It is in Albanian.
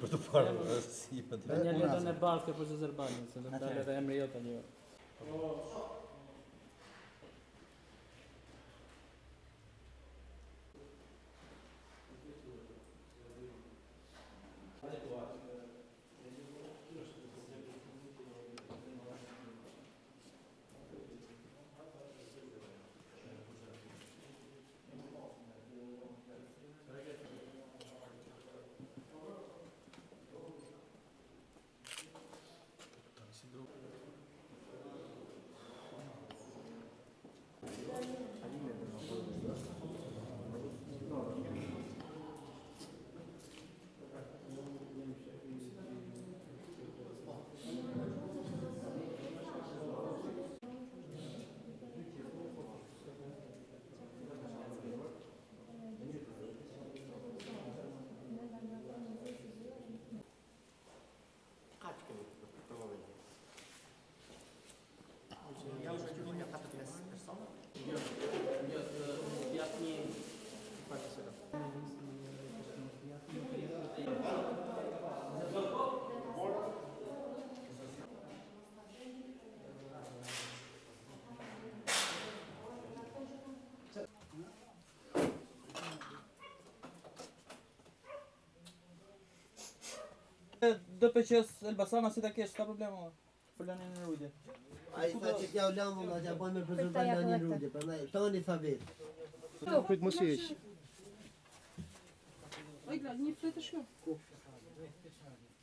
për të parë si më të. Një letën e bardhë për Zezerbanin, se do të dalë edhe emri jot tani. Do pëqes Elbasana si ta kesh, ka problema. Fulanin në rrugë. Ai tha që t'ja u lamë, nga t'ja bojnë me prezervan në një rrugë, prandaj tani tha vetë. Prit mos hiç. Oj, glad, një fletë shko.